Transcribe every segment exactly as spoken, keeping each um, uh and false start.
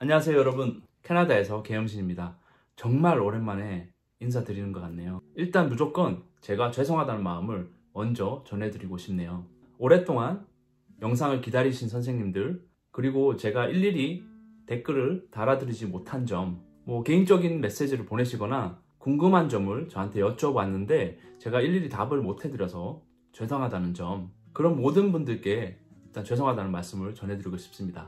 안녕하세요 여러분, 캐나다에서 계엄신입니다. 정말 오랜만에 인사드리는 것 같네요. 일단 무조건 제가 죄송하다는 마음을 먼저 전해드리고 싶네요. 오랫동안 영상을 기다리신 선생님들, 그리고 제가 일일이 댓글을 달아드리지 못한 점, 뭐 개인적인 메시지를 보내시거나 궁금한 점을 저한테 여쭤봤는데 제가 일일이 답을 못 해드려서 죄송하다는 점, 그런 모든 분들께 일단 죄송하다는 말씀을 전해드리고 싶습니다.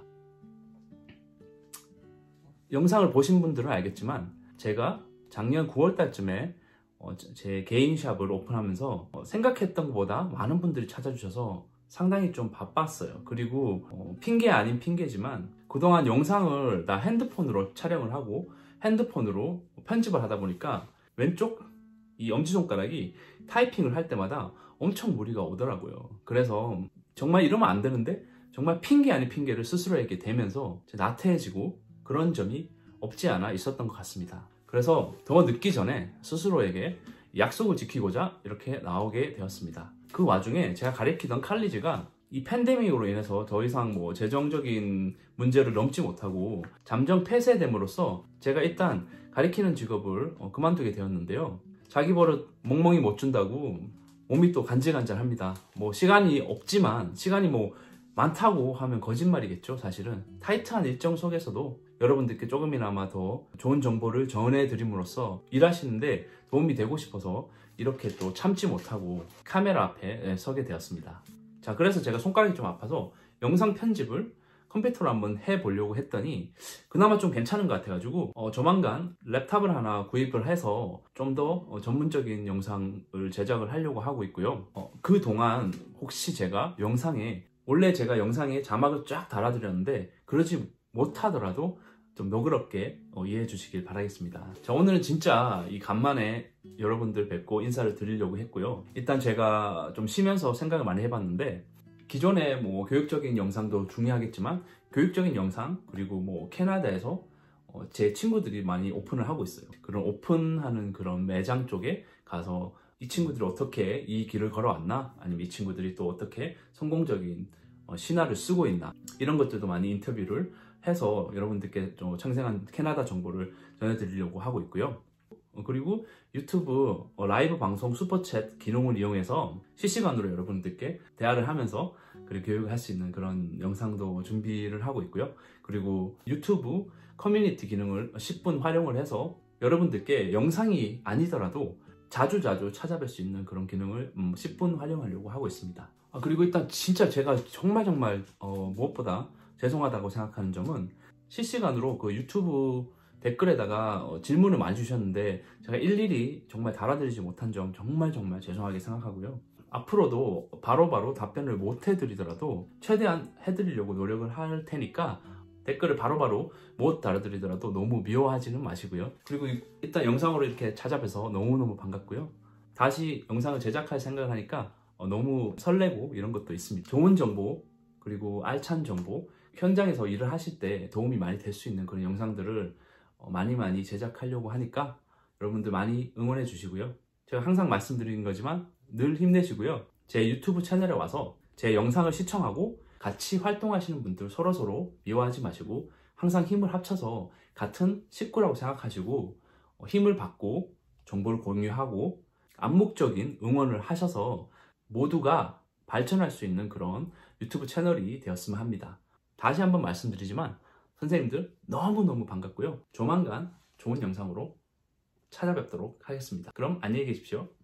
영상을 보신 분들은 알겠지만 제가 작년 구월 달쯤에 어, 제 개인 샵을 오픈하면서 어, 생각했던 것보다 많은 분들이 찾아주셔서 상당히 좀 바빴어요. 그리고 어, 핑계 아닌 핑계지만 그동안 영상을 다 핸드폰으로 촬영을 하고 핸드폰으로 편집을 하다 보니까 왼쪽 이 엄지손가락이 타이핑을 할 때마다 엄청 무리가 오더라고요. 그래서 정말 이러면 안 되는데 정말 핑계 아닌 핑계를 스스로에게 대면서 나태해지고 그런 점이 없지 않아 있었던 것 같습니다. 그래서 더 늦기 전에 스스로에게 약속을 지키고자 이렇게 나오게 되었습니다. 그 와중에 제가 가리키던 칼리지가 이 팬데믹으로 인해서 더 이상 뭐 재정적인 문제를 넘지 못하고 잠정 폐쇄됨으로써 제가 일단 가리키는 직업을 어, 그만두게 되었는데요. 자기 버릇 멍멍이 못 준다고 몸이 또 간질간질합니다. 뭐 시간이 없지만, 시간이 뭐 많다고 하면 거짓말이겠죠. 사실은 타이트한 일정 속에서도 여러분들께 조금이나마 더 좋은 정보를 전해드림으로써 일하시는데 도움이 되고 싶어서 이렇게 또 참지 못하고 카메라 앞에 서게 되었습니다. 자, 그래서 제가 손가락이 좀 아파서 영상 편집을 컴퓨터로 한번 해보려고 했더니 그나마 좀 괜찮은 것 같아가지고 어, 조만간 랩탑을 하나 구입을 해서 좀 더 어, 전문적인 영상을 제작을 하려고 하고 있고요. 어, 그동안 혹시 제가 영상에, 원래 제가 영상에 자막을 쫙 달아드렸는데 그러지 못하더라도 좀 너그럽게 어, 이해해 주시길 바라겠습니다. 자, 오늘은 진짜 이 간만에 여러분들 뵙고 인사를 드리려고 했고요. 일단 제가 좀 쉬면서 생각을 많이 해봤는데 기존에 뭐 교육적인 영상도 중요하겠지만 교육적인 영상, 그리고 뭐 캐나다에서 어, 제 친구들이 많이 오픈을 하고 있어요. 그런 오픈하는 그런 매장 쪽에 가서 이 친구들이 어떻게 이 길을 걸어왔나, 아니면 이 친구들이 또 어떻게 성공적인 어, 신화를 쓰고 있나, 이런 것들도 많이 인터뷰를 해서 여러분들께 좀 생생한 캐나다 정보를 전해드리려고 하고 있고요. 어, 그리고 유튜브 어, 라이브 방송 슈퍼챗 기능을 이용해서 실시간으로 여러분들께 대화를 하면서 그리고 교육을 할 수 있는 그런 영상도 준비를 하고 있고요. 그리고 유튜브 커뮤니티 기능을 십 분 활용을 해서 여러분들께 영상이 아니더라도 자주자주 찾아뵐 수 있는 그런 기능을 음, 십 분 활용하려고 하고 있습니다. 아, 그리고 일단 진짜 제가 정말 정말 어, 무엇보다 죄송하다고 생각하는 점은 실시간으로 그 유튜브 댓글에다가 어, 질문을 많이 주셨는데 제가 일일이 정말 달아드리지 못한 점 정말 정말 죄송하게 생각하고요. 앞으로도 바로바로 바로 답변을 못 해드리더라도 최대한 해드리려고 노력을 할 테니까 댓글을 바로바로 못 달아드리더라도 너무 미워하지는 마시고요. 그리고 일단 영상으로 이렇게 찾아뵈서 너무너무 반갑고요. 다시 영상을 제작할 생각을 하니까 어, 너무 설레고 이런 것도 있습니다. 좋은 정보, 그리고 알찬 정보, 현장에서 일을 하실 때 도움이 많이 될 수 있는 그런 영상들을 어, 많이 많이 제작하려고 하니까 여러분들 많이 응원해 주시고요. 제가 항상 말씀드리는 거지만 늘 힘내시고요. 제 유튜브 채널에 와서 제 영상을 시청하고 같이 활동하시는 분들 서로서로 미워하지 마시고 항상 힘을 합쳐서 같은 식구라고 생각하시고 어, 힘을 받고 정보를 공유하고 암묵적인 응원을 하셔서 모두가 발전할 수 있는 그런 유튜브 채널이 되었으면 합니다. 다시 한번 말씀드리지만 선생님들 너무너무 반갑고요. 조만간 좋은 영상으로 찾아뵙도록 하겠습니다. 그럼 안녕히 계십시오.